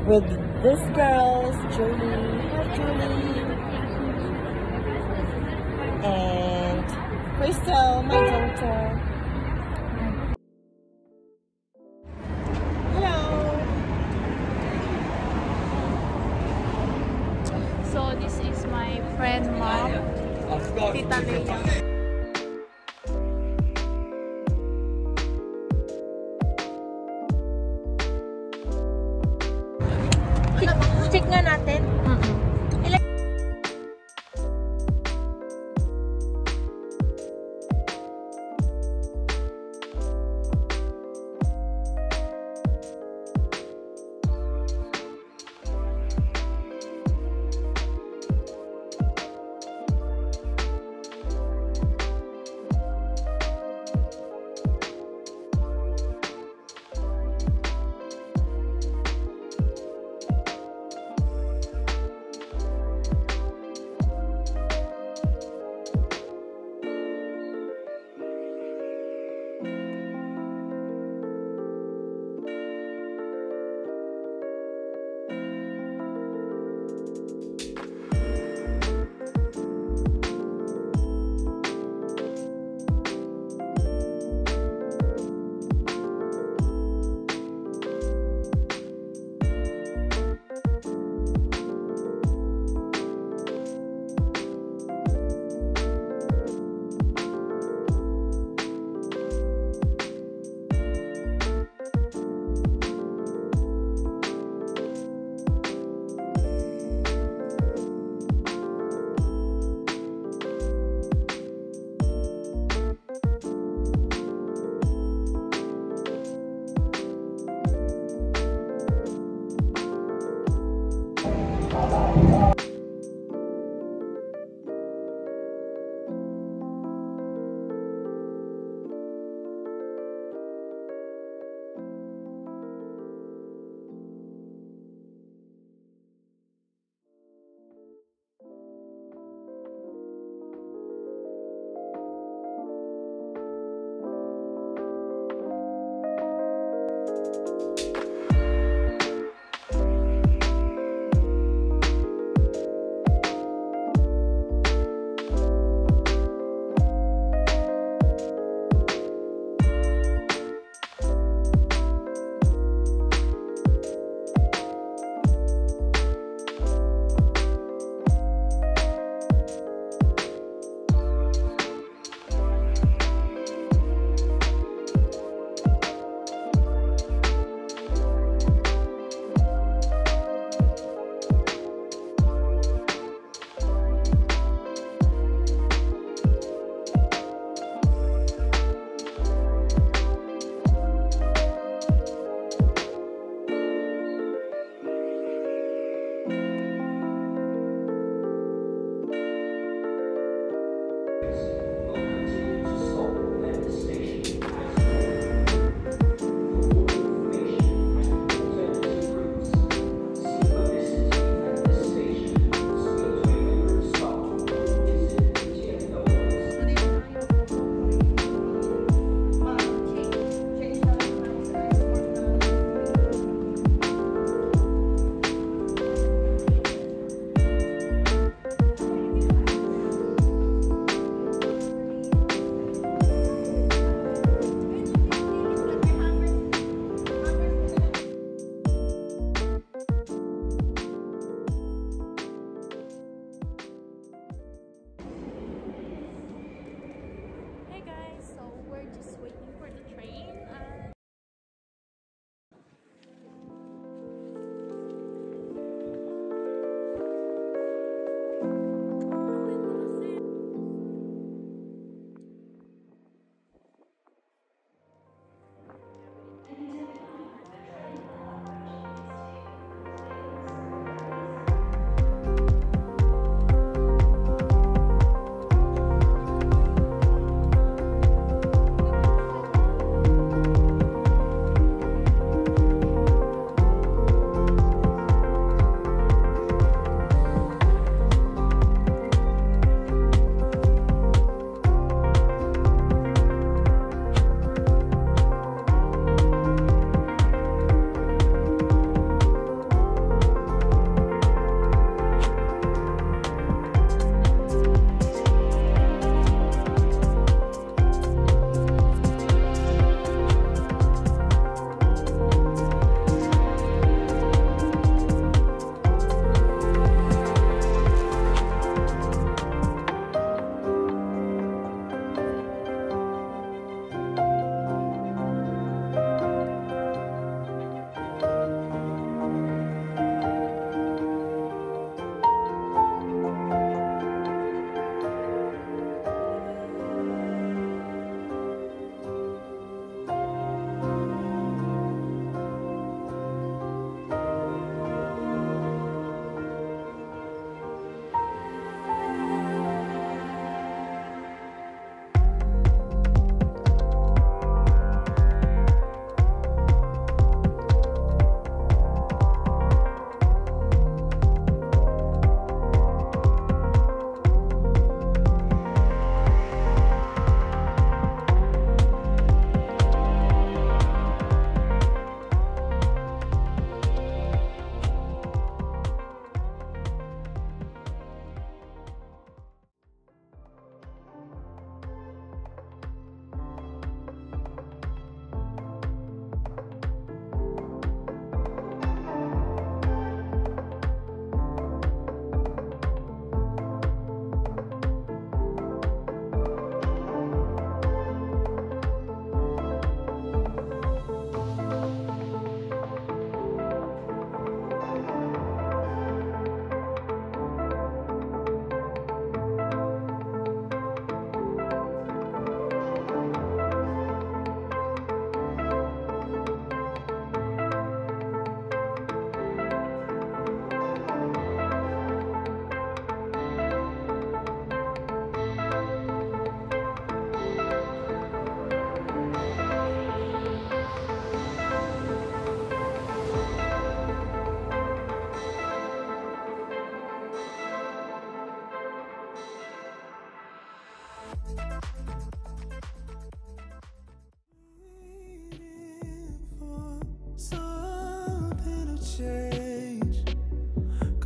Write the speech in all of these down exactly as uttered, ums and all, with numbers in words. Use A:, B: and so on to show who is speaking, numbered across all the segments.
A: with this girls, Julie, hi Julie, and Crystal, my daughter. Hello.
B: So this is my friend mom, Tita Leia.
A: Check nga natin.
B: Mm-mm.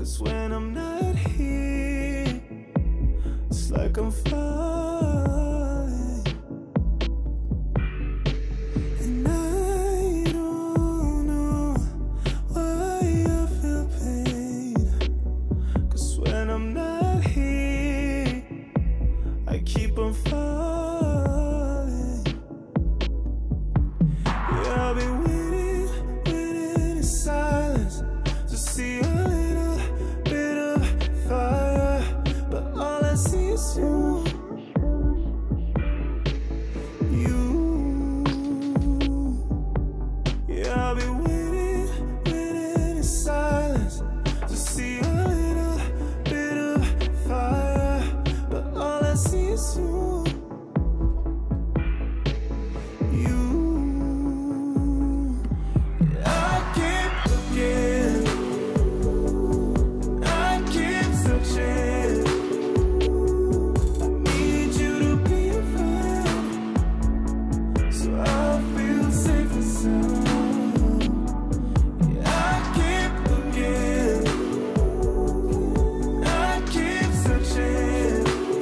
C: 'Cause when I'm not here, it's like I'm falling. And I don't know why I feel pain. 'Cause when I'm not here, I keep on falling. Yeah, I've been waiting, waiting in silence to see a little bit of fire, but all I see is you. You. Yeah, I've been waiting, waiting in silence to see a little bit of fire, but all I see is you. You. I keep looking, I keep searching. I need you to be a friend, so I feel safe and sound. Yeah, I keep looking, I keep searching.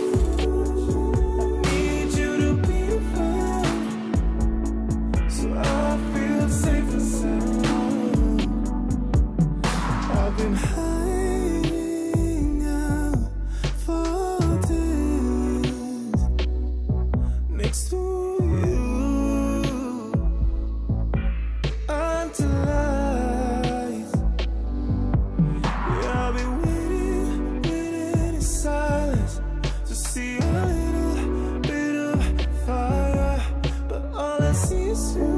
C: I need you to be a friend, so I feel safe and sound. I've been hiding out for days next to you until lies. Yeah, I've been waiting, waiting in silence to see a little bit of fire, but all I see is you.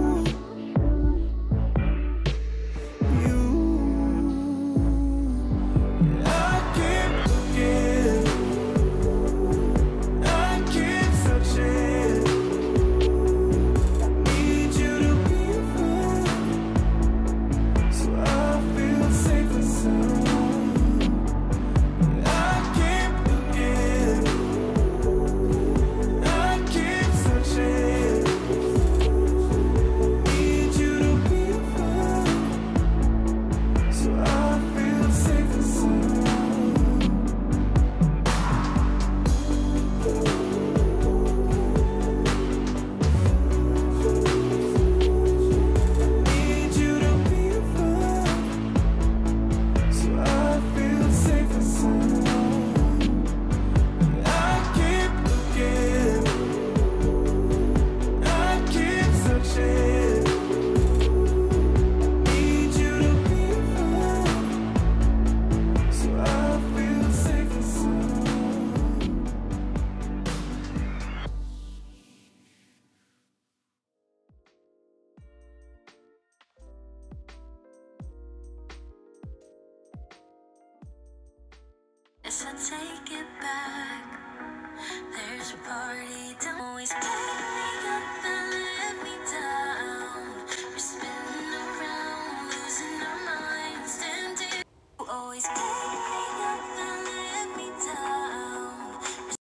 C: You. I keep looking, I keep searching. I need you to be a friend, so I feel safe and sound. I keep looking, I keep searching. Need you to be a friend, so I feel safe and sound. Need you to be a friend, so I feel safe and sound. I keep looking, I keep searching. Need you to be a friend, so I feel safe and sound.
D: Yes, I take it back. There's a party, don't always care.